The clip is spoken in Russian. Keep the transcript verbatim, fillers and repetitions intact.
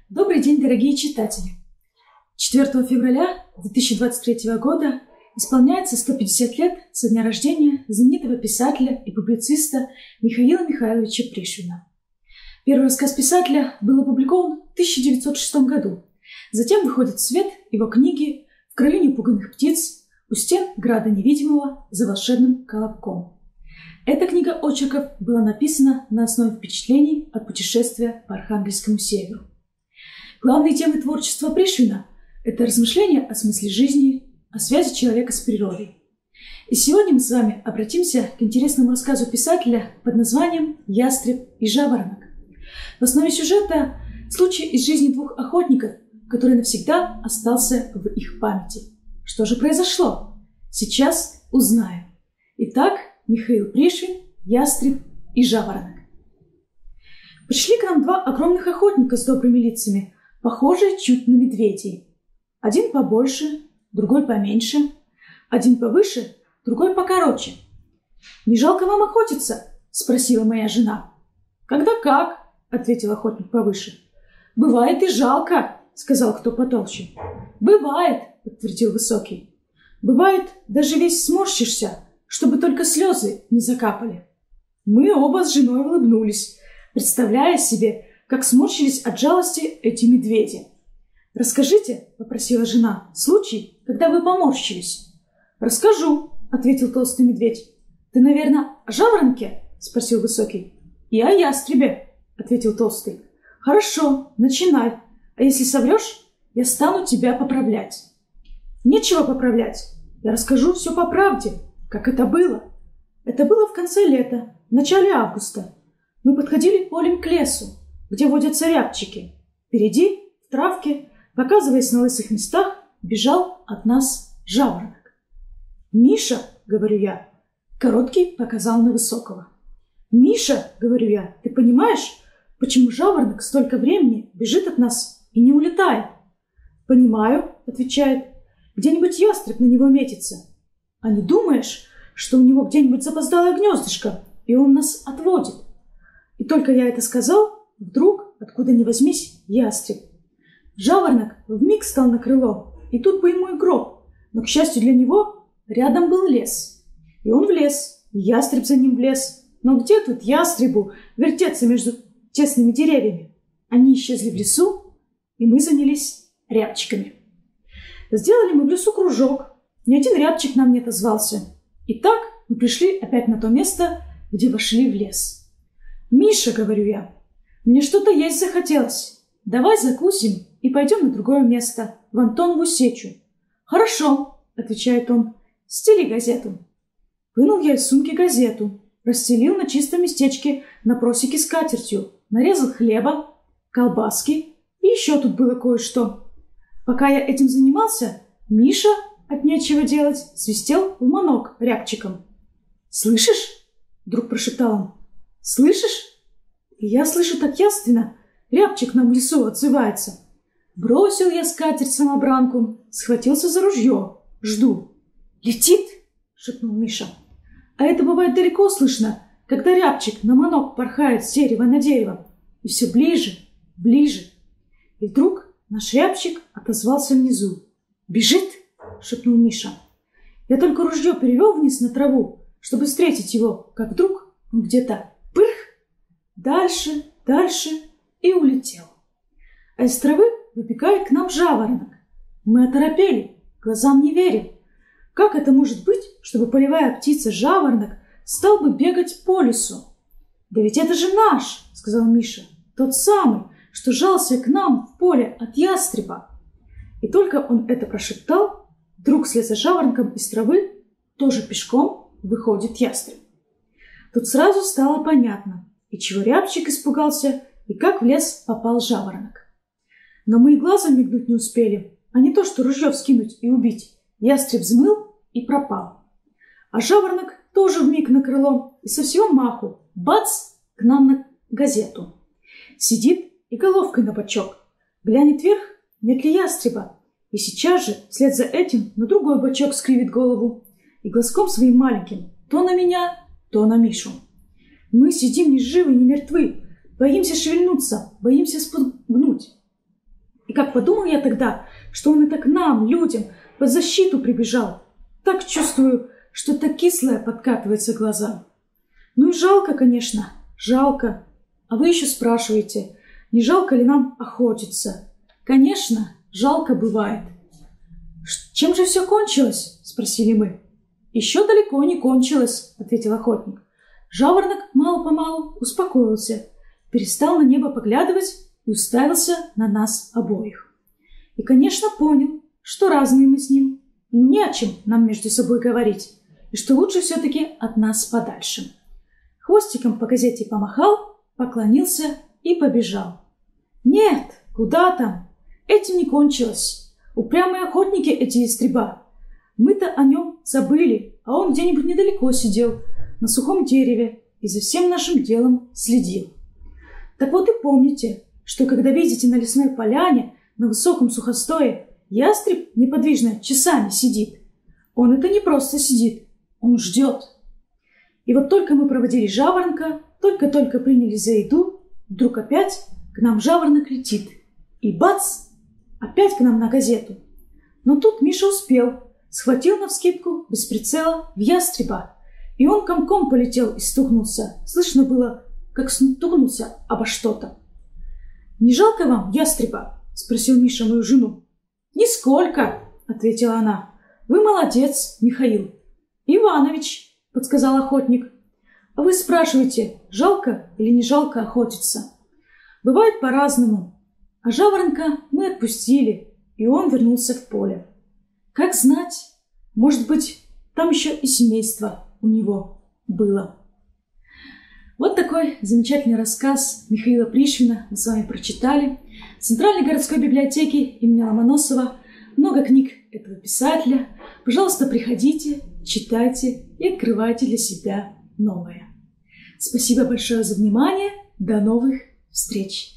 Добрый день, дорогие читатели! четвёртого февраля две тысячи двадцать третьего года исполняется сто пятьдесят лет со дня рождения знаменитого писателя и публициста Михаила Михайловича Пришвина. Первый рассказ писателя был опубликован в тысяча девятьсот шестом году. Затем выходит в свет его книги «В краю непуганых птиц», «У стен града невидимого», «За волшебным колобком». Эта книга очерков была написана на основе впечатлений от путешествия по Архангельскому северу. Главные темы творчества Пришвина – это размышления о смысле жизни, о связи человека с природой. И сегодня мы с вами обратимся к интересному рассказу писателя под названием «Ястреб и жаворонок». В основе сюжета – случай из жизни двух охотников, который навсегда остался в их памяти. Что же произошло? Сейчас узнаем. Итак, Михаил Пришвин, «Ястреб и жаворонок». Пришли к нам два огромных охотника с добрыми лицами, похожие чуть на медведей. Один побольше, другой поменьше, один повыше, другой покороче. «Не жалко вам охотиться?» – спросила моя жена. «Когда как?» – ответил охотник повыше. «Бывает и жалко», – сказал кто потолще. «Бывает», – подтвердил высокий. «Бывает, даже весь сморщишься, чтобы только слезы не закапали». Мы оба с женой улыбнулись, представляя себе, как сморщились от жалости эти медведи. «Расскажите», — попросила жена, — «случай, когда вы поморщились». «Расскажу», — ответил толстый медведь. «Ты, наверное, о жаворонке?» — спросил высокий. «И о ястребе», — ответил толстый. «Хорошо, начинай, а если соврешь, я стану тебя поправлять». «Нечего поправлять, я расскажу все по правде, как это было». Это было в конце лета, в начале августа. Мы подходили полем к лесу, где водятся рябчики. Впереди, в травке, показываясь на лысых местах, бежал от нас жаворонок. «Миша», — говорю я, короткий показал на высокого. «Миша», — говорю я, — «ты понимаешь, почему жаворонок столько времени бежит от нас и не улетает?» «Понимаю», — отвечает, — «где-нибудь ястреб на него метится. А не думаешь, что у него где-нибудь запоздалое гнездышко, и он нас отводит?» И только я это сказал, вдруг, откуда ни возьмись, ястреб. Жаворонок вмиг встал на крыло, и тут бы ему и гроб, но, к счастью для него, рядом был лес. И он влез, и ястреб за ним влез. Но где тут ястребу вертеться между тесными деревьями? Они исчезли в лесу, и мы занялись рябчиками. Сделали мы в лесу кружок, ни один рябчик нам не отозвался. И так мы пришли опять на то место, где вошли в лес. «Миша, — говорю я, — мне что-то есть захотелось. Давай закусим и пойдем на другое место, в Антонову сечу». «Хорошо, — отвечает он, — стели газету». Вынул я из сумки газету, расстелил на чистом местечке на просеке скатертью, нарезал хлеба, колбаски и еще тут было кое-что. Пока я этим занимался, Миша от нечего делать свистел в манок рябчиком. «Слышишь? — вдруг прошептал он. — Слышишь?» И я слышу так явственно. Рябчик нам в лесу отзывается. Бросил я скатерть-самобранку, схватился за ружье. Жду. «Летит!» — шепнул Миша. А это бывает далеко слышно, когда рябчик на манок порхает с дерева на дерево. И все ближе, ближе. И вдруг наш рябчик отозвался внизу. «Бежит!» — шепнул Миша. Я только ружье перевел вниз на траву, чтобы встретить его, как вдруг он где-то пырх, дальше, дальше и улетел. А из травы выбегает к нам жаворонок. Мы оторопели, глазам не верим. Как это может быть, чтобы полевая птица жаворонок стал бы бегать по лесу? «Да ведь это же наш!» — сказал Миша. «Тот самый, что жался к нам в поле от ястреба». И только он это прошептал, вдруг вслед за жаворонком из травы тоже пешком выходит ястреб. Тут сразу стало понятно, и чего рябчик испугался, и как в лес попал жаворонок. Но мы и глазом мигнуть не успели, а не то что ружье вскинуть и убить. Ястреб взмыл и пропал. А жаворонок тоже вмиг на крыло, и со всего маху, бац, к нам на газету. Сидит и головкой на бочок, глянет вверх, нет ли ястреба, и сейчас же, вслед за этим, на другой бочок скривит голову и глазком своим маленьким то на меня, то на Мишу. Мы сидим ни живы, ни мертвы, боимся шевельнуться, боимся спугнуть. как подумал я тогда, что он это к нам, людям, под защиту прибежал. Так чувствую, что-то кислое подкатывается к глазам. Ну и жалко, конечно, жалко. А вы еще спрашиваете, не жалко ли нам охотиться? Конечно, жалко бывает. «Чем же все кончилось?» – спросили мы. «Еще далеко не кончилось», – ответил охотник. Жаворонок мало-помалу успокоился, перестал на небо поглядывать и уставился на нас обоих. И, конечно, понял, что разные мы с ним, и не о чем нам между собой говорить, и что лучше все-таки от нас подальше. Хвостиком по газете помахал, поклонился и побежал. Нет, куда там? Этим не кончилось. Упрямые охотники эти ястреба. Мы-то о нем забыли, а он где-нибудь недалеко сидел, на сухом дереве, и за всем нашим делом следил. Так вот и помните, что когда видите на лесной поляне, на высоком сухостое, ястреб неподвижно часами сидит. Он это не просто сидит, он ждет. И вот только мы проводили жаворонка, только-только приняли за еду, вдруг опять к нам жаворонок летит. И бац! Опять к нам на газету. Но тут Миша успел, схватил навскидку без прицела в ястреба. И он комком полетел и стукнулся. Слышно было, как стукнулся обо что-то. «Не жалко вам ястреба?» – спросил Миша мою жену. «Нисколько», – ответила она. «Вы молодец, Михаил». «Иванович», – подсказал охотник. «А вы спрашиваете, жалко или не жалко охотиться?» «Бывает по-разному. А жаворонка мы отпустили, и он вернулся в поле. Как знать, может быть, там еще и семейство у него было». Вот такой замечательный рассказ Михаила Пришвина мы с вами прочитали. В Центральной городской библиотеке имени Ломоносова много книг этого писателя. Пожалуйста, приходите, читайте и открывайте для себя новое. Спасибо большое за внимание. До новых встреч!